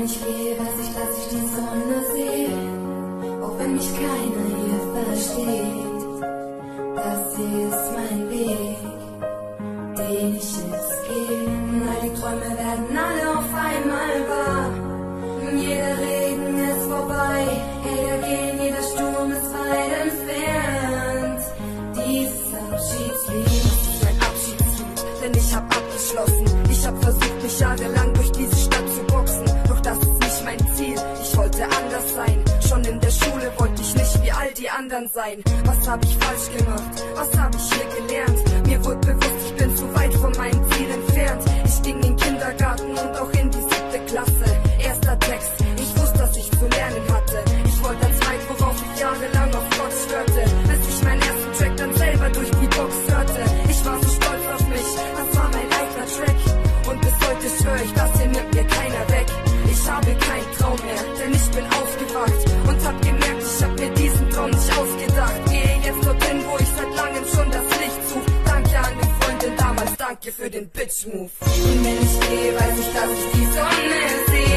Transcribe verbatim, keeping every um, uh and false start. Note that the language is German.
wenn ich gehe, weiß ich, dass ich die Sonne sehe, auch wenn mich keiner hier versteht. Das hier ist mein Weg, den ich jetzt gehe. All die Träume werden alle auf einmal wahr. Jeder Regen ist vorbei, jeder Gehen, jeder Sturm ist weit entfernt. Dieses Abschiedslied ist mein Abschiedslied, denn ich hab abgeschlossen. Ich hab versucht, mich jahrelang durch diese Stadt zu boxen, doch das ist nicht mein Ziel. Ich wollte anders sein, schon in der Schule wollte ich nicht wie all die anderen sein. Was hab ich falsch gemacht? Was hab ich hier gelernt? Mir wurde bewusst, ich bin zu weit von meinem Ziel entfernt. Ich ging in den Kindergarten und auch in die siebte Klasse. Erster Text, ich wusste, dass ich zu lernen hatte. Ich wollte als Mike, worauf ich jahrelang auf Gott schwörte, bis ich meinen ersten Track dann selber durch die Box hörte. Ich war so stolz auf mich, das war mein eigener Track. Und bis heute schwör ich, das hier nimmt mir keiner weg. Ich habe keinen Traum mehr, denn ich bin aufgewacht und hab gemerkt, ich hab mir diesen Traum nicht ausgedacht. Gehe jetzt dorthin, wo ich seit langem schon das Licht such. Danke an den Freundin damals, danke für den Bitch-Move. Und wenn ich gehe, weiß ich, dass ich die Sonne sehe.